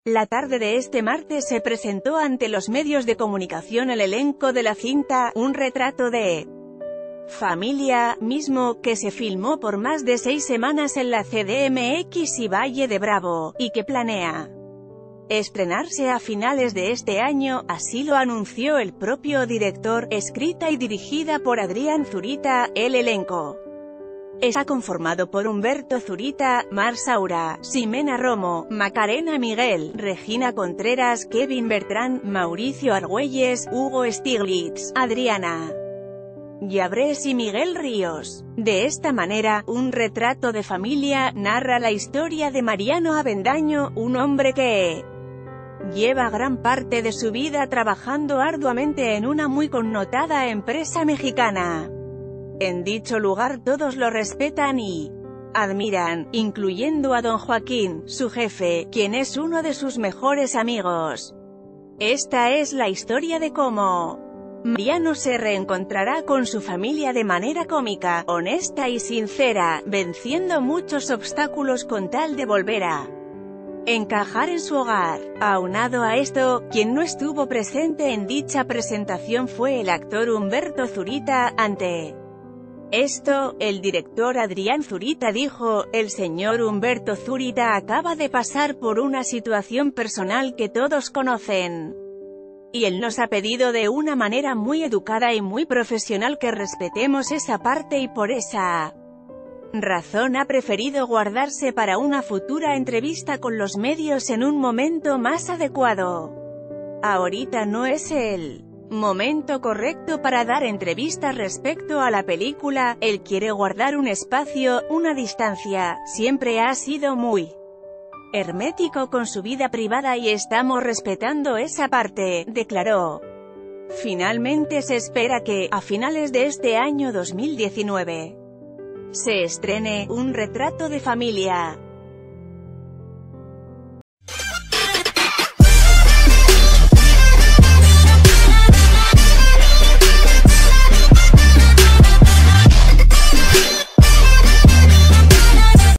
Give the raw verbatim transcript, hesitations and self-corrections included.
La tarde de este martes se presentó ante los medios de comunicación el elenco de la cinta, Un retrato de familia, mismo que se filmó por más de seis semanas en la C D M X y Valle de Bravo, y que planea estrenarse a finales de este año, así lo anunció el propio director. Escrita y dirigida por Adrián Zurita, el elenco está conformado por Humberto Zurita, Mar Saura, Ximena Romo, Macarena Miguel, Regina Contreras, Kevin Bertrán, Mauricio Argüelles, Hugo Stiglitz, Adriana Llabres y Miguel Ríos. De esta manera, Un retrato de familia narra la historia de Mariano Avendaño, un hombre que lleva gran parte de su vida trabajando arduamente en una muy connotada empresa mexicana. En dicho lugar todos lo respetan y admiran, incluyendo a don Joaquín, su jefe, quien es uno de sus mejores amigos. Esta es la historia de cómo Mariano se reencontrará con su familia de manera cómica, honesta y sincera, venciendo muchos obstáculos con tal de volver a encajar en su hogar. Aunado a esto, quien no estuvo presente en dicha presentación fue el actor Humberto Zurita. Ante esto, el director Adrián Zurita dijo: el señor Humberto Zurita acaba de pasar por una situación personal que todos conocen. Y él nos ha pedido de una manera muy educada y muy profesional que respetemos esa parte y por esa razón ha preferido guardarse para una futura entrevista con los medios en un momento más adecuado. Ahorita no es el momento correcto para dar entrevistas respecto a la película, él quiere guardar un espacio, una distancia, siempre ha sido muy hermético con su vida privada y estamos respetando esa parte, declaró. Finalmente se espera que, a finales de este año dos mil diecinueve, se estrene Un retrato de familia.